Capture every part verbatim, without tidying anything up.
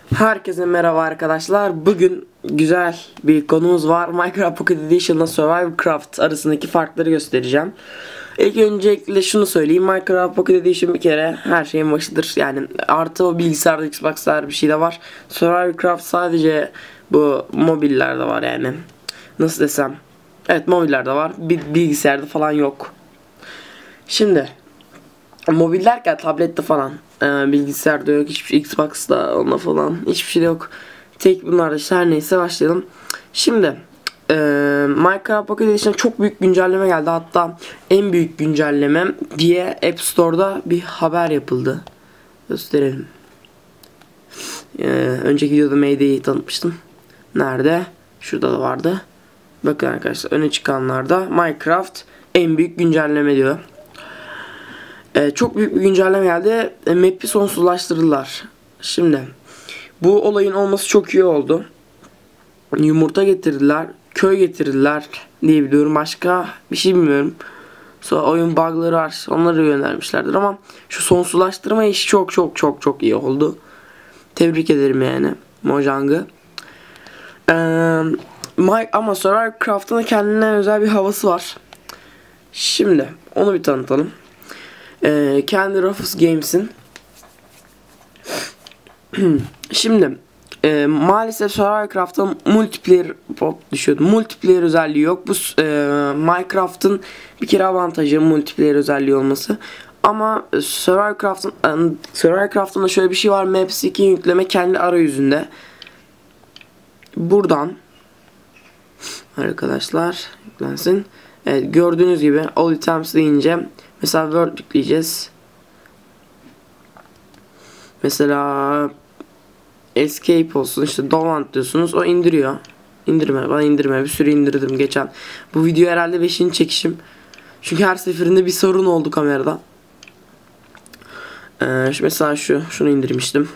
Herkese merhaba arkadaşlar. Bugün güzel bir konumuz var. Minecraft Pocket Edition'la Survivalcraft arasındaki farkları göstereceğim. İlk öncelikle şunu söyleyeyim. Minecraft Pocket Edition bir kere her şeyin başıdır. Yani artı o bilgisayarda, Xbox'lar bir şey de var. Survivalcraft sadece bu mobillerde var yani. Nasıl desem? Evet, mobillerde var. Bir bilgisayarda falan yok. Şimdi mobil derken tablette falan, ee, bilgisayarda yok, hiçbir şey, Xbox'ta onda falan hiçbir şey yok. Tek bunlar da işte. Her neyse başlayalım. Şimdi e, Minecraft Pocket Edition'a çok büyük güncelleme geldi. Hatta en büyük güncelleme diye App Store'da bir haber yapıldı. Gösterelim. Ee, önceki videoda Mayday'i tanıtmıştım. Nerede? Şurada da vardı. Bakın arkadaşlar, öne çıkanlarda Minecraft en büyük güncelleme diyor. Ee, çok büyük bir güncelleme geldi. E, map'i sonsuzlaştırdılar. Şimdi bu olayın olması çok iyi oldu. Yumurta getirdiler, köy getirdiler diye biliyorum. Başka bir şey bilmiyorum. Sonra oyun bug'ları var. Onları göndermişlerdir ama şu sonsuzlaştırma işi çok çok çok çok iyi oldu. Tebrik ederim yani Mojang'ı. Ee, ama Survivalcraft'ın kendine özel bir havası var. Şimdi onu bir tanıtalım. Ee, kendi Rufus Games'in. Şimdi e, maalesef Survivalcraft'ta multiplayer pop düşüyordu. Multiplayer özelliği yok. Bu e, Minecraft'ın bir kere avantajı multiplayer özelliği olması. Ama Survivalcraft'ın e, Survivalcraft'ın da şöyle bir şey var. Maps iki yükleme kendi arayüzünde. Buradan arkadaşlar yüklensin. Evet, gördüğünüz gibi all items deyince mesela Word yükleyeceğiz. Mesela escape olsun, işte dolant diyorsunuz, o indiriyor. İndirme, bana indirme, bir sürü indirdim geçen. Bu video herhalde beşinci çekişim. Çünkü her seferinde bir sorun oldu kamerada. Ee, şu mesela şu, şunu indirmiştim.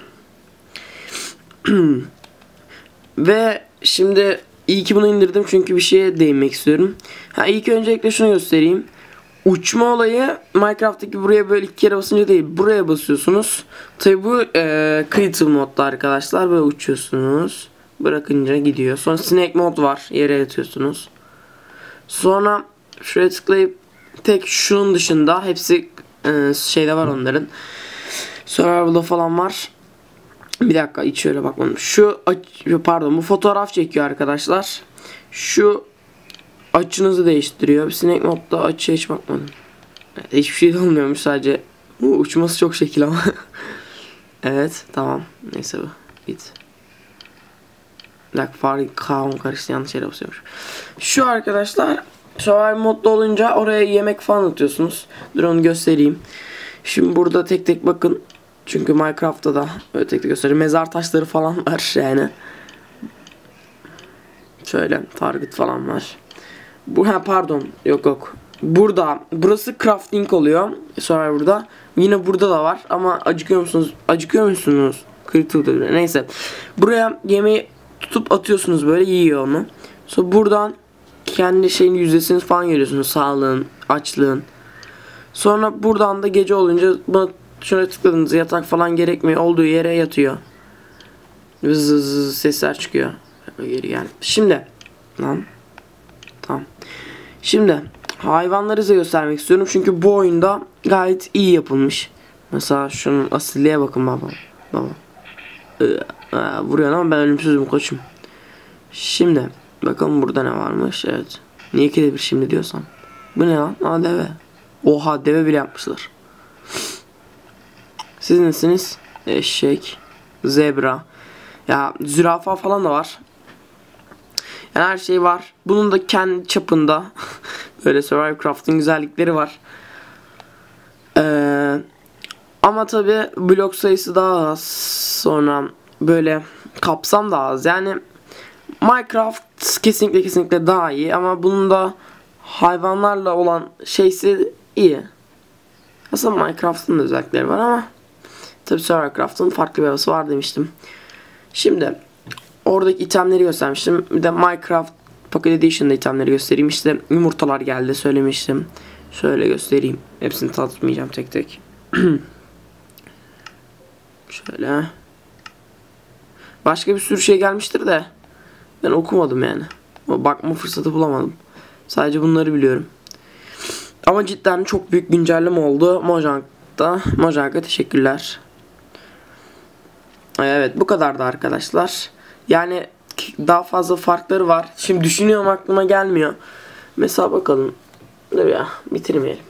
Ve şimdi iyi ki bunu indirdim çünkü bir şeye değinmek istiyorum. Ha, ilk öncelikle şunu göstereyim. Uçma olayı Minecraft'taki buraya böyle iki kere basınca değil, buraya basıyorsunuz. Tabi bu e, Creative modda arkadaşlar, böyle uçuyorsunuz. Bırakınca gidiyor. Sonra Snake mod var, yere yatıyorsunuz. Sonra şuraya tıklayıp tek şunun dışında hepsi e, şeyde var onların. Survival'da falan var. Bir dakika, hiç şöyle bakmadım. Şu pardon, bu fotoğraf çekiyor arkadaşlar. Şu açınızı değiştiriyor. Snake modda açıya hiç bakmadım. Evet, hiçbir şey de olmuyormuş, sadece bu uçması çok şekil ama. Evet, tamam, neyse bu git. Bak, fare kavun karıştı, yanlış yere basıyormuş. Şu arkadaşlar survival modda olunca oraya yemek falan atıyorsunuz. Dur onu göstereyim. Şimdi burada tek tek bakın. Çünkü Minecraft'ta da böyle tek tek göstereyim. Mezar taşları falan var yani. Şöyle target falan var. Bu ha pardon yok yok. Burada burası crafting oluyor. Sonra burada yine burada da var ama acıkıyor musunuz? Acıkıyor musunuz? Kırıklıdır. Neyse. Buraya yemeği tutup atıyorsunuz, böyle yiyor onu. Sonra buradan kendi şeyin yüzdesini falan görüyorsunuz. Sağlığın, açlığın. Sonra buradan da gece olunca buna şöyle tıkladığınızda yatak falan gerekmiyor. Olduğu yere yatıyor. Vız vız vız sesler çıkıyor. Geri gel. Şimdi lan tamam. Şimdi hayvanları size göstermek istiyorum çünkü bu oyunda gayet iyi yapılmış. Mesela şunun asilliğe bakın baba. Baba. Ee, vuruyor ama ben ölümsüzüm koçum. Şimdi bakalım burada ne varmış. Evet. Niye ki de bir şimdi diyorsam. Bu ne lan? Aa, deve. Oha, deve bile yapmışlar. Siz nesiniz? Eşek, zebra. Ya zürafa falan da var. Yani her şey var. Bunun da kendi çapında böyle Survivalcraft'ın güzellikleri var. Ee, ama tabi blok sayısı daha az. Sonra böyle kapsam daha az. Yani Minecraft kesinlikle kesinlikle daha iyi ama bunun da hayvanlarla olan şeysi iyi. Aslında Minecraft'ın da özellikleri var ama tabi Survivalcraft'ın farklı bir havası var demiştim. Şimdi oradaki itemleri göstermiştim. Bir de Minecraft Pocket Edition'da itemleri göstereyim. İşte yumurtalar geldi, söylemiştim. Şöyle göstereyim. Hepsini tanıtmayacağım tek tek. Şöyle. Başka bir sürü şey gelmiştir de ben okumadım yani. Bakma fırsatı bulamadım. Sadece bunları biliyorum. Ama cidden çok büyük güncelleme oldu Mojang'da. Mojang'a teşekkürler. Evet, bu kadardı arkadaşlar. Yani daha fazla farkları var. Şimdi düşünüyorum, aklıma gelmiyor. Mesela bakalım. Dur ya, bitirmeyelim.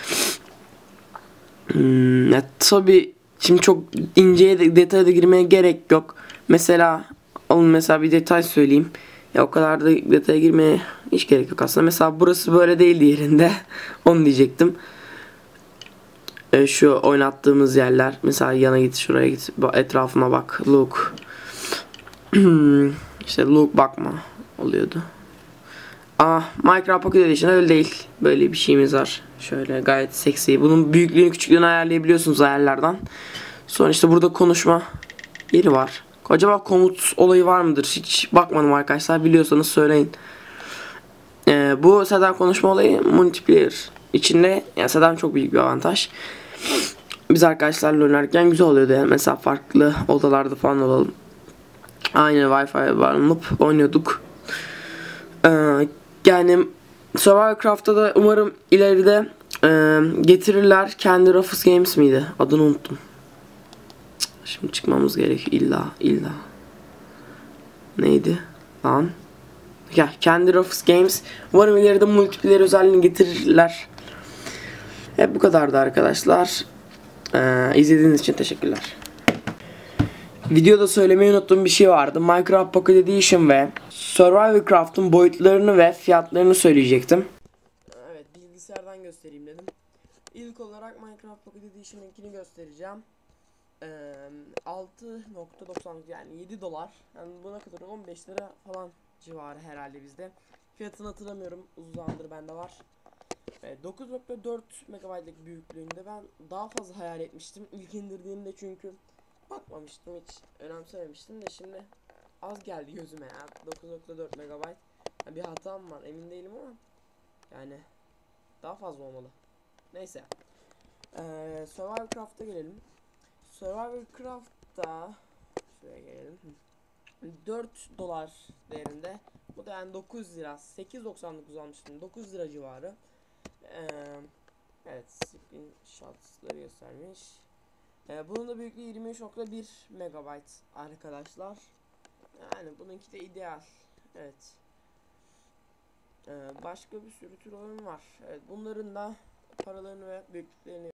Hmm, ya tabii şimdi çok inceye de, detaya da girmeye gerek yok. Mesela onun mesela bir detay söyleyeyim. Ya o kadar da detaya girmeye hiç gerek yok aslında. Mesela burası böyle değil yerinde. Onu diyecektim. E, şu oynattığımız yerler. Mesela yana git, şuraya git. Etrafına bak. Look. İşte look bakma oluyordu. Aa, Minecraft Pocket Edition öyle değil. Böyle bir şeyimiz var. Şöyle gayet seksi. Bunun büyüklüğünü küçüklüğünü ayarlayabiliyorsunuz ayarlardan. Sonra işte burada konuşma yeri var. Acaba komut olayı var mıdır? Hiç bakmadım arkadaşlar. Biliyorsanız söyleyin. Ee, bu zaten konuşma olayı multiplayer içinde. Yani zaten çok büyük bir avantaj. Biz arkadaşlarla oynarken güzel oluyordu. Yani mesela farklı odalarda falan olalım. Aynı Wi-Fi'ye bağlanıp oynuyorduk. Ee, yani Survival Craft'ta da umarım ileride e, getirirler. Kendi Rufus Games miydi? Adını unuttum. Şimdi çıkmamız gerek illa illa. Neydi lan? Ya kendi Rufus Games. Umarım ileride multiplayer özelliğini getirirler. Hep bu kadardı arkadaşlar. Ee, izlediğiniz için teşekkürler. Videoda söylemeyi unuttuğum bir şey vardı. Minecraft Pocket Edition ve Survival Craft'ın boyutlarını ve fiyatlarını söyleyecektim. Evet, bilgisayardan göstereyim dedim. İlk olarak Minecraft Pocket Edition'ın ikini göstereceğim. Ee, altı nokta doksan yani yedi dolar. Yani buna kadar on beş lira falan civarı herhalde bizde. Fiyatını hatırlamıyorum. Uzun zamandır bende var. Ee, dokuz nokta dört megabaytlık büyüklüğünde ben daha fazla hayal etmiştim. İlk indirdiğimde çünkü bakmamıştım, hiç önemsememiştim de şimdi az geldi gözüme ya. dokuz nokta dört megabayt. Yani bir hatam var, emin değilim ama yani daha fazla olmalı. Neyse. Ee, Survival Craft'a gelelim. Survival Craft'ta şuraya gelelim. dört dolar değerinde. Bu da yani dokuz lira. sekiz doksan dokuz almıştım. dokuz lira civarı. Ee, evet, screenshot'ları göstermiş. Ee, bunun da büyüklüğü yirmi üç nokta bir megabayt arkadaşlar. Yani bununki de ideal. Evet. Ee, başka bir sürü tür oyun var. Evet, bunların da paralarını ve büyüklüklerini